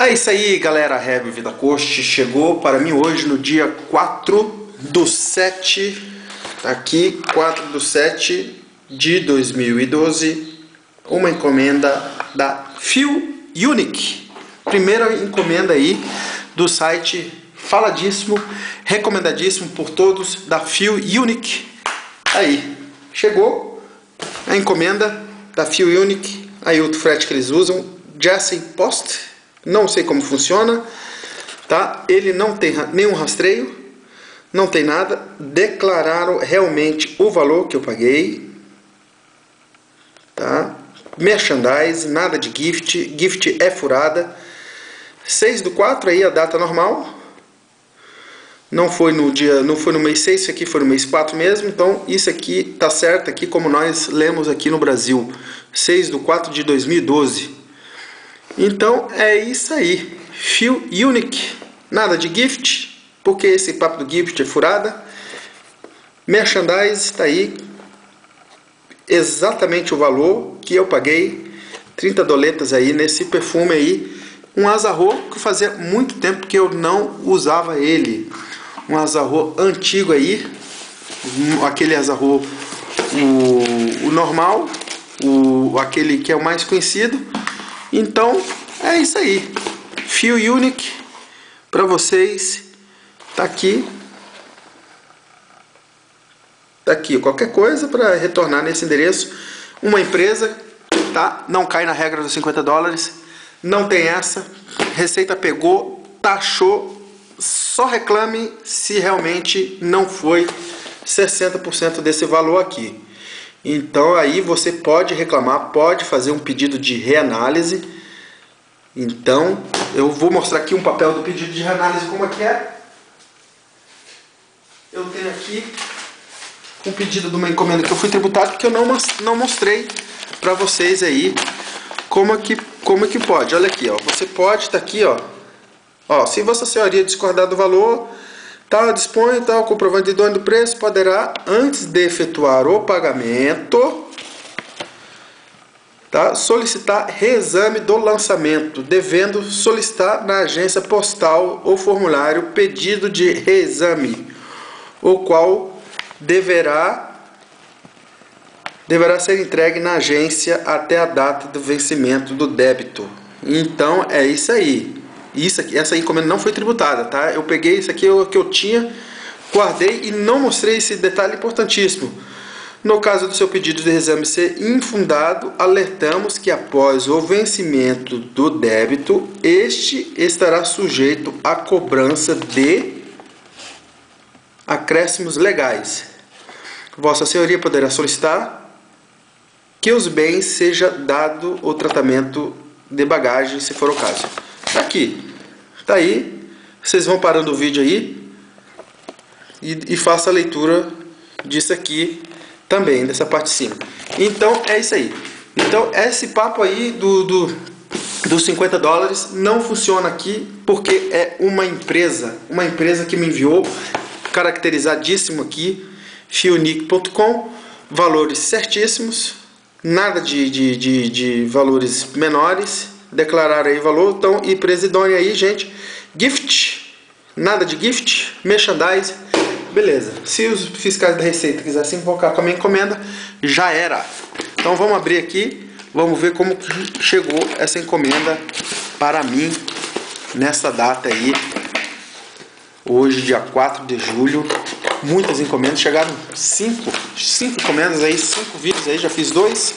É isso aí, galera. A Reb Vitacoste chegou para mim hoje no dia 4/7, aqui 4/7 de 2012, uma encomenda da FeelUnic. Primeira encomenda aí do site faladíssimo, recomendadíssimo por todos, da FeelUnic. Aí, chegou a encomenda da FeelUnic, aí o frete que eles usam, Jesse Post. Não sei como funciona, tá? Ele não tem nenhum rastreio, não tem nada. Declararam realmente o valor que eu paguei, tá? Merchandise, nada de gift, gift é furada. 6/4 aí a data normal. Não foi no dia, não foi no mês 6, isso aqui foi no mês 4 mesmo. Então isso aqui tá certo aqui como nós lemos aqui no Brasil, 6/4 de 2012. Então é isso aí, FeelUnic, nada de gift, porque esse papo do gift é furada. Merchandise está aí, exatamente o valor que eu paguei, 30 doletas aí nesse perfume aí. Um Azarro que fazia muito tempo que eu não usava ele, um Azarro antigo aí, aquele Azarro, o normal, aquele que é o mais conhecido. Então é isso aí, FeelUnic para vocês, tá aqui, qualquer coisa para retornar nesse endereço. Uma empresa, tá? Não cai na regra dos 50 dólares, não tem essa. Receita pegou, taxou, só reclame se realmente não foi 60% desse valor aqui. Então aí você pode reclamar, pode fazer um pedido de reanálise. Então eu vou mostrar aqui um papel do pedido de reanálise, como é que é. Eu tenho aqui um pedido de uma encomenda que eu fui tributado, que eu não mostrei para vocês aí como é que pode. Olha aqui, ó, você pode, tá aqui, ó, se Vossa Senhoria discordar do valor, tal, dispõe, tal, comprovante de dono do preço, poderá, antes de efetuar o pagamento, tá, solicitar reexame do lançamento, devendo solicitar na agência postal ou formulário pedido de reexame, o qual deverá ser entregue na agência até a data do vencimento do débito. Então é isso aí. Essa encomenda não foi tributada, tá? Eu peguei isso aqui que eu tinha, guardei e não mostrei esse detalhe importantíssimo. No caso do seu pedido de reexame ser infundado, alertamos que após o vencimento do débito, este estará sujeito à cobrança de acréscimos legais. Vossa Senhoria poderá solicitar que os bens seja dado o tratamento de bagagem, se for o caso. Tá aqui, tá aí. Vocês vão parando o vídeo aí e faça a leitura disso aqui também, dessa parte de cima. Então é isso aí. Então esse papo aí dos 50 dólares não funciona aqui, porque é uma empresa que me enviou, caracterizadíssimo aqui, feelunic.com, valores certíssimos, nada de valores menores, declararam aí valor. Então, e empresa idônea aí, gente. Gift, nada de gift, merchandise, beleza. Se os fiscais da Receita quisessem invocar com a minha encomenda, já era. Então vamos abrir aqui, vamos ver como que chegou essa encomenda para mim nessa data aí, hoje, dia 4 de julho. Muitas encomendas, chegaram 5 encomendas aí, 5 vídeos aí, já fiz 2.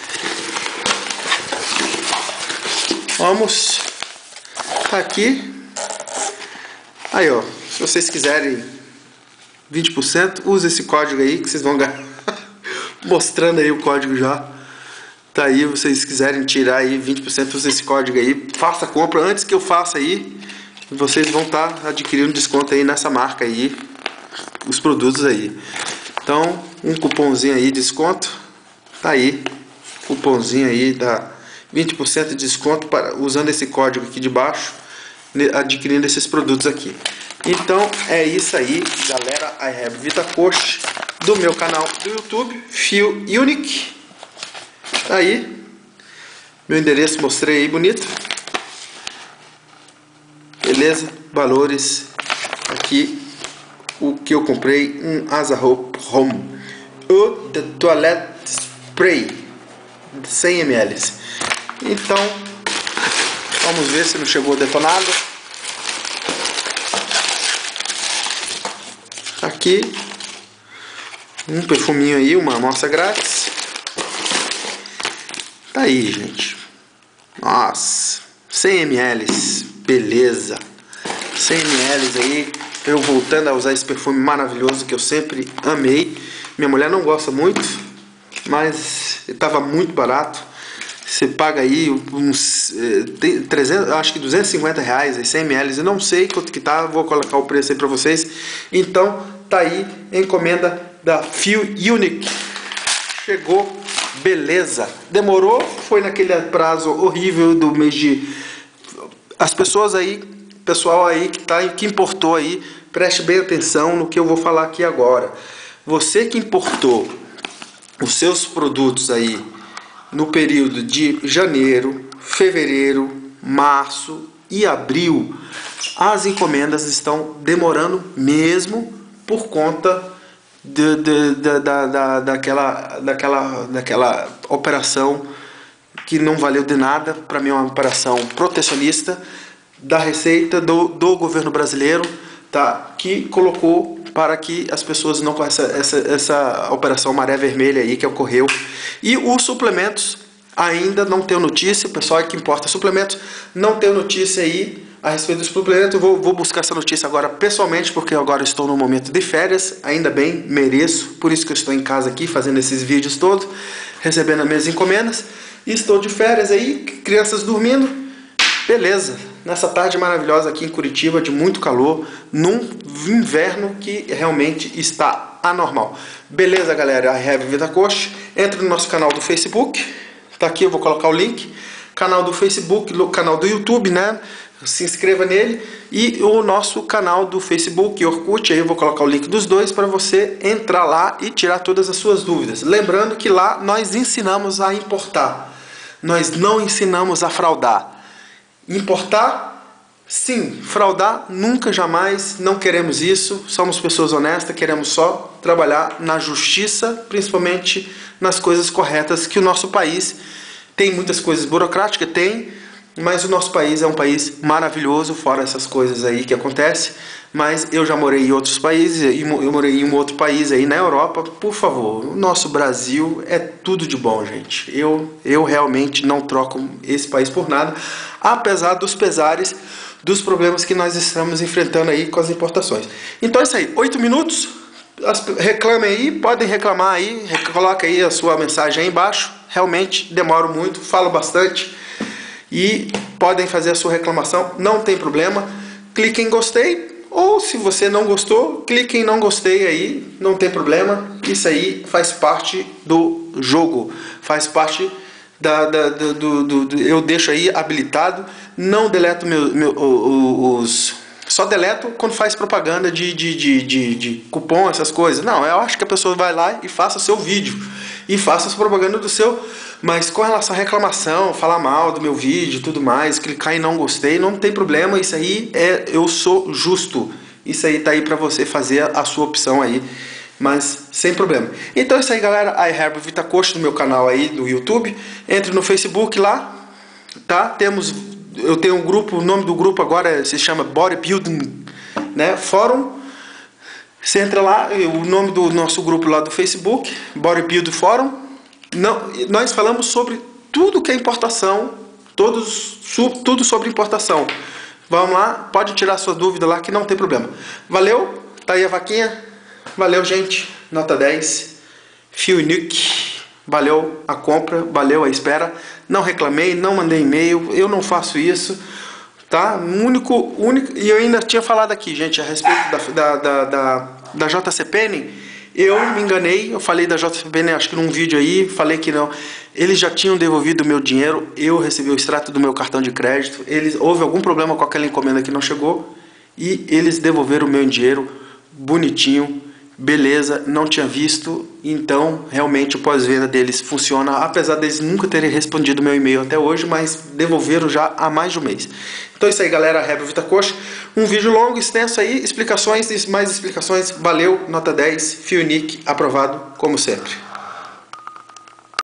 Vamos aqui. Aí, ó, se vocês quiserem 20%, use esse código aí que vocês vão ganhar. Mostrando aí o código já. Tá aí, vocês quiserem tirar aí 20%, use esse código aí. Faça a compra antes que eu faça aí. Vocês vão estar adquirindo desconto aí nessa marca aí, os produtos aí. Então, um cupomzinho aí de desconto. Tá aí, cupomzinho aí dá 20% de desconto usando esse código aqui de baixo, adquirindo esses produtos aqui. Então é isso aí, galera. A Reb Vitacoste, do meu canal do YouTube, FeelUnic. Tá aí, meu endereço mostrei aí bonito. beleza? Valores aqui, o que eu comprei, um Asahi Home Eau de Toilette Spray 100 ml. Então vamos ver se não chegou detonado. Aqui um perfuminho aí, uma amostra grátis. Tá aí, gente. Nossa, 100 ml, beleza. 100 ml aí, eu voltando a usar esse perfume maravilhoso que eu sempre amei. Minha mulher não gosta muito, mas estava muito barato. Você paga aí uns 300, acho que 250 reais, 100 ml, eu não sei quanto que tá, vou colocar o preço aí para vocês. Então tá aí, encomenda da Feel Unique, chegou, beleza. Demorou, foi naquele prazo horrível do mês de... As pessoas aí, pessoal aí que importou aí, preste bem atenção no que eu vou falar aqui agora. Você que importou os seus produtos aí no período de janeiro, fevereiro, março e abril, as encomendas estão demorando mesmo por conta daquela operação que não valeu de nada. Para mim é uma operação protecionista da Receita do governo brasileiro, tá? Que colocou para que as pessoas não conheçam essa operação maré vermelha aí que ocorreu. E os suplementos ainda não tenho notícia, o pessoal que importa suplementos não tem notícia aí a respeito dos suplementos. Eu vou buscar essa notícia agora pessoalmente, porque agora estou no momento de férias, ainda bem, mereço, por isso que eu estou em casa aqui fazendo esses vídeos todos, recebendo as minhas encomendas, e estou de férias aí, crianças dormindo, beleza. Nessa tarde maravilhosa aqui em Curitiba, de muito calor, num inverno que realmente está anormal. Beleza, galera? A Herbert Vitacoste. Entre no nosso canal do Facebook. Tá aqui, eu vou colocar o link. Canal do Facebook, canal do YouTube, né? Se inscreva nele. E o nosso canal do Facebook, Orkut, aí eu vou colocar o link dos dois para você entrar lá e tirar todas as suas dúvidas. Lembrando que lá nós ensinamos a importar. Nós não ensinamos a fraudar. Importar, sim. Fraudar, nunca, jamais, não queremos isso. Somos pessoas honestas, queremos só trabalhar na justiça, principalmente nas coisas corretas, que o nosso país tem muitas coisas burocráticas, tem, mas o nosso país é um país maravilhoso, fora essas coisas aí que acontecem. Mas eu já morei em outros países, eu morei em um outro país aí na Europa. Por favor, o nosso Brasil é tudo de bom, gente. Eu realmente não troco esse país por nada, apesar dos pesares, dos problemas que nós estamos enfrentando aí com as importações. Então é isso aí, 8 minutos, reclamem aí, podem reclamar aí, coloca aí a sua mensagem aí embaixo. Realmente demoro muito, falo bastante, e podem fazer a sua reclamação, não tem problema. Clique em gostei, ou se você não gostou, clique em não gostei aí, não tem problema. Isso aí faz parte do jogo, faz parte eu deixo aí habilitado, não deleto só deleto quando faz propaganda de cupom, essas coisas. Não, eu acho que a pessoa vai lá e faça seu vídeo e faça a sua propaganda do seu. Mas com relação à reclamação, falar mal do meu vídeo e tudo mais, clicar em não gostei, não tem problema. Isso aí eu sou justo. Isso aí tá aí pra você fazer a sua opção aí, mas sem problema. Então é isso aí, galera. A Herbert Vitacoste no meu canal aí do YouTube. Entre no Facebook lá, tá? Eu tenho um grupo, o nome do grupo agora se chama Bodybuilding, né? Fórum. Você entra lá, o nome do nosso grupo lá do Facebook, Bodybuilding Fórum. Nós falamos sobre tudo que é importação, tudo sobre importação. Vamos lá, pode tirar sua dúvida lá que não tem problema. Valeu, tá aí a vaquinha. Valeu, gente, nota 10. Feel Unique. Valeu a compra, valeu a espera. Não reclamei, não mandei e-mail, eu não faço isso, tá? E eu ainda tinha falado aqui, gente, a respeito da JCPenney. Eu me enganei, eu falei da JCPenney, acho que num vídeo aí, falei que não. Eles já tinham devolvido o meu dinheiro, eu recebi o extrato do meu cartão de crédito. Houve algum problema com aquela encomenda que não chegou e eles devolveram o meu dinheiro bonitinho, beleza, não tinha visto, então realmente o pós-venda deles funciona, apesar deles nunca terem respondido meu e-mail até hoje, mas devolveram já há mais de um mês. Então é isso aí, galera, Rebel VitaCoxa, um vídeo longo, extenso aí, explicações, mais explicações, valeu, nota 10, Fionic aprovado, como sempre.